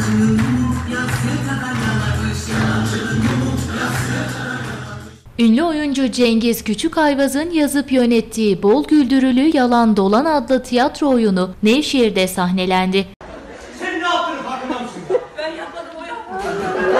Ünlü oyuncu Cengiz Küçükayvaz'ın yazıp yönettiği Bol Güldürülü Yalan Dolan adlı tiyatro oyunu Nevşehir'de sahnelendi. Sen ne yaptığını farkında mısın? Ben yapmadım, o yapmadı.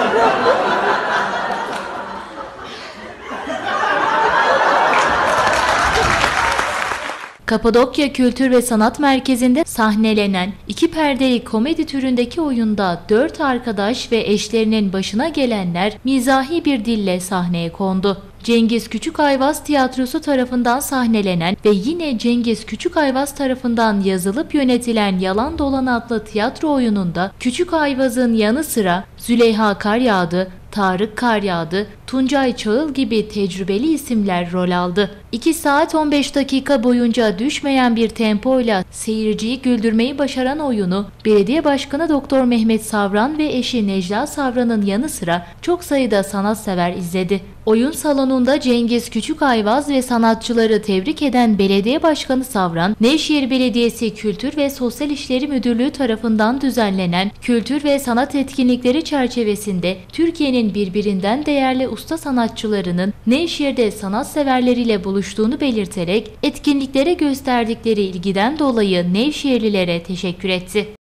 Kapadokya Kültür ve Sanat Merkezi'nde sahnelenen iki perdeli komedi türündeki oyunda 4 arkadaş ve eşlerinin başına gelenler mizahi bir dille sahneye kondu. Cengiz Küçükayvaz Tiyatrosu tarafından sahnelenen ve yine Cengiz Küçükayvaz tarafından yazılıp yönetilen Yalan Dolan adlı tiyatro oyununda Küçükayvaz'ın yanı sıra Züleyha Karyağdı, Tarık Karyağdı, Tuncay Çağıl gibi tecrübeli isimler rol aldı. 2 saat 15 dakika boyunca düşmeyen bir tempoyla seyirciyi güldürmeyi başaran oyunu Belediye Başkanı Doktor Mehmet Savran ve eşi Necla Savran'ın yanı sıra çok sayıda sanatsever izledi. Oyun salonunda Cengiz Küçükayvaz ve sanatçıları tebrik eden Belediye Başkanı Savran, Nevşehir Belediyesi Kültür ve Sosyal İşleri Müdürlüğü tarafından düzenlenen kültür ve sanat etkinlikleri çerçevesinde Türkiye'nin birbirinden değerli usta sanatçılarının Nevşehir'de sanatseverleriyle buluştuğunu belirterek etkinliklere gösterdikleri ilgiden dolayı Nevşehirlilere teşekkür etti.